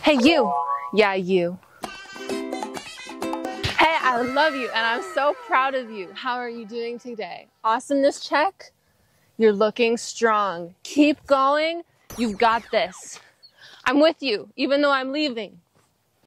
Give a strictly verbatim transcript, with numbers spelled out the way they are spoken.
Hey, you. Yeah, you. Hey, I love you and I'm so proud of you. How are you doing today? Awesomeness check? You're looking strong. Keep going. You've got this. I'm with you, even though I'm leaving.